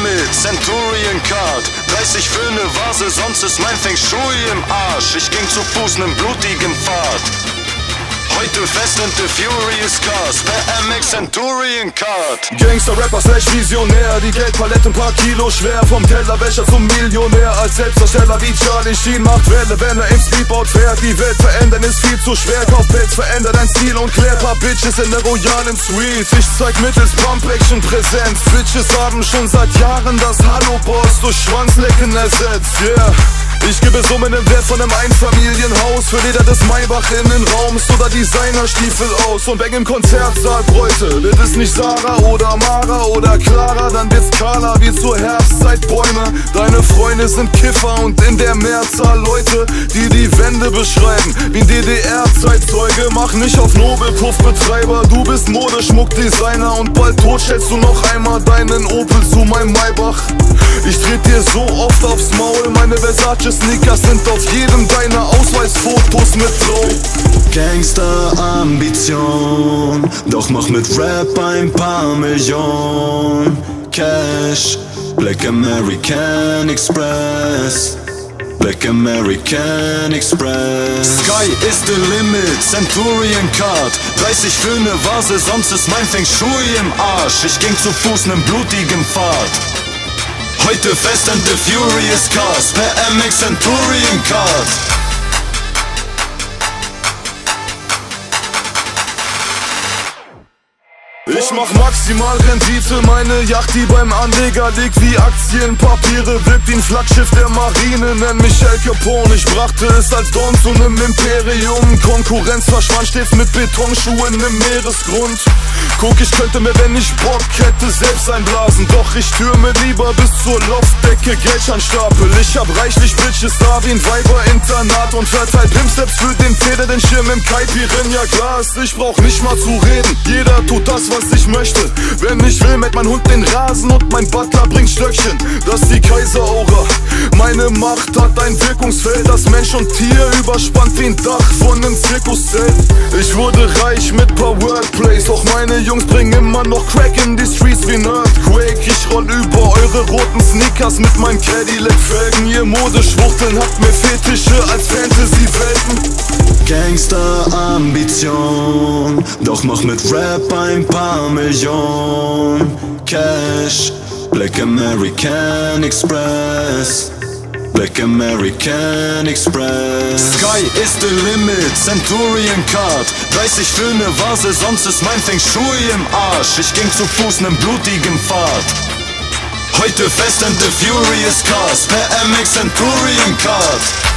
Limit, Centurion Card. 30 für ne Vase, sonst ist mein Feng Shui im Arsch. Ich ging zu Fuß nen blutigen Pfad. Heute Fast and the Furious Cars, per MX Centurion Card. Gangster-Rapper slash Visionär, die Geldpalette ein paar Kilo schwer. Vom Tellerwäscher zum Millionär, als Selbstdarsteller wie Charlie Sheen macht Welle, wenn er im Speedboat fährt. Die Welt verändern ist viel zu schwer, kauf Pelz, verändert dein Stil und klär paar Bitches in der royalen Suite. Ich zeig mittels Pump-Action Präsenz, Bitches haben schon seit Jahren das Hallo-Boss durch Schwanzlecken ersetzt, yeah. Ich gebe Summen im Wert von einem Einfamilienhaus für Leder des Maybach Innenraums oder Designerstiefel aus. Und bang im Konzertsaal Bräute. Wird es nicht Sarah oder Mara oder Clara, dann wird's Carla wie zur Herbstzeit Bäume. Deine Freunde sind Kiffer und in der Mehrzahl Leute, die die Wände beschreiben wie ein DDR-Zeitzeuge. Mach nicht auf Nobelpuff-Betreiber, du bist Modeschmuckdesigner und bald tot stellst du noch einmal deinen Opel zu meinem Maybach. Ich tritt dir so oft aufs Maul, meine Versace-Sneakers sind auf jedem deiner Ausweisfotos mit drauf. Gangster-Ambition, doch mach mit Rap ein paar Millionen. Cash, Black American Express, Black American Express. Sky is the limit, Centurion Card. 30 für ne Vase, sonst ist mein Feng Shui im Arsch. Ich ging zu Fuß nen blutigen Pfad. Heute Fast and the Furious Cars, per MX Centurion Card. Ich mach maximal Rendite, meine Yacht, die beim Anleger liegt wie Aktienpapiere, wirkt wie ein Flaggschiff der Marine, nenn mich El Capone. Ich brachte es als Don zu nem Imperium, Konkurrenz verschwand stets mit Betonschuhen im Meeresgrund. Guck, ich könnte mir, wenn ich Bock hätte, selbst einblasen, doch ich türme lieber bis zur Loftdecke Geldscheinstapel. Ich hab reichlich Bitches da wie ein Weiberinternat und verteil Pimpsteps für den Feder, den Schirm im Kai Piranha Glas. Ich brauch nicht mal zu reden, jeder tut das, was ich möchte. Wenn ich will, mäht mein Hund den Rasen und mein Butler bringt Stöckchen. Das ist die Kaiseraura. Meine Macht hat ein Wirkungsfeld, das Mensch und Tier überspannt wie ein Dach von nem Zirkuszelt. Ich wurde reich mit paar Wordplays, doch meine Jungs bringen immer noch Crack in die Streets wie ein Earthquake. Ich roll über eure roten Sneakers mit meinen Cadillac-Felgen. Ihr Modeschwuchteln habt mehr Fetische als Fantasy-Welten. Gangster-Ambition, doch mach mit Rap ein paar Millionen. Cash, Black American Express, Black American Express. Sky is the limit, Centurion Card. 30 für ne Vase, sonst ist mein Feng Shui im Arsch. Ich ging zu Fuß nen blutigen Pfad. Heute Fast and the Furious Cars, per MX Centurion Card.